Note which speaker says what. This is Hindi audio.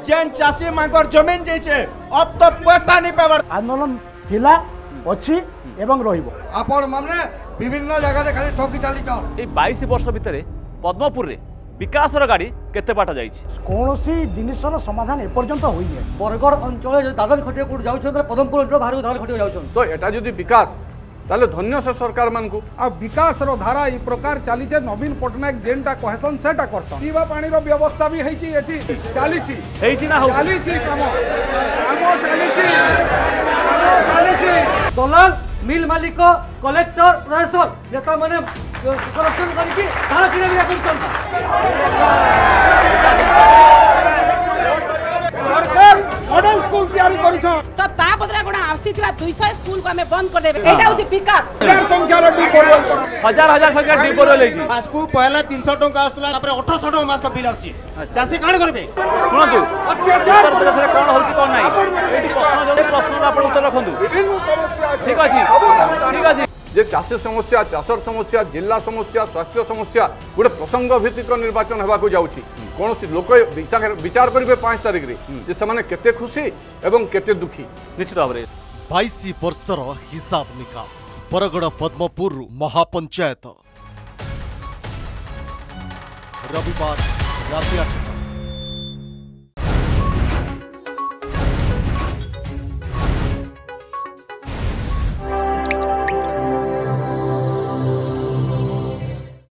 Speaker 1: जेन चाषी मांकर जमीन जैसे अब तो पैसा नहीं पावर
Speaker 2: आंदोलन थिला अछि एवं रहिबो
Speaker 3: आपण माने विभिन्न जगह रे खाली ठोकी चाली जाओ।
Speaker 4: ए 22 वर्ष भितरे पद्मपुर रे विकासर गाड़ी केते बाटा जाइछि
Speaker 2: कोनोसी जिनिसर समाधान एपर्यंत होई नै।
Speaker 5: बरगढ़ अंचल जो दादन खटिया कोड जाउछन पदमपुर अंचल बाहर दादन खटिया जाउछन
Speaker 6: तो एटा जदि विकास ताले धन्य से सरकार मानकु
Speaker 7: आ विकास रो धारा ई प्रकार चली जे नवीन पटनायक जेनटा कहसन सेटा करसन पीवा पानी रो व्यवस्था भी हेची एठी चली छी
Speaker 4: हेची ना हो
Speaker 7: चली छी काम चली छी चली छी
Speaker 5: दलाल मिल मालिक कलेक्टर प्रशासन नेता माने करप्शन करके धारा किने बिया करछन।
Speaker 7: सरकार मॉडल स्कूल तैयारी करिछन
Speaker 8: तो ता बदला कोन आसीथिबा 200 स्कूल को हमें बंद कर देबे एटा होची विकास
Speaker 7: संख्या रो डिपोरल
Speaker 4: हजार हजार संख्या डिपोरल लेकी
Speaker 3: मासकू पहला 300 टका आस्तला तापर 1800 टका मास का बिल आछि चासी काण करबे
Speaker 4: सुनतु
Speaker 7: अत्याचार
Speaker 4: कोन होची कोन नै प्रश्न आपण उत्तर रखंतु
Speaker 7: विभिन्न समस्या
Speaker 4: ठीक अछि ठीक अछि
Speaker 6: जे चाषी समस्या चाषर समस्या जिला समस्या स्वास्थ्य समस्या गोटे प्रसंग भित्तिक निर्वाचन होगा जाउछि कौन लोक विचार करेंगे 5 तारिख रे जे समाने केते खुशी एवं केते दुखी
Speaker 4: निश्चित भाव में
Speaker 9: 22 वर्षर हिसाब निकास बरगड़ पद्मपुर महापंचायत रविवार राति 8।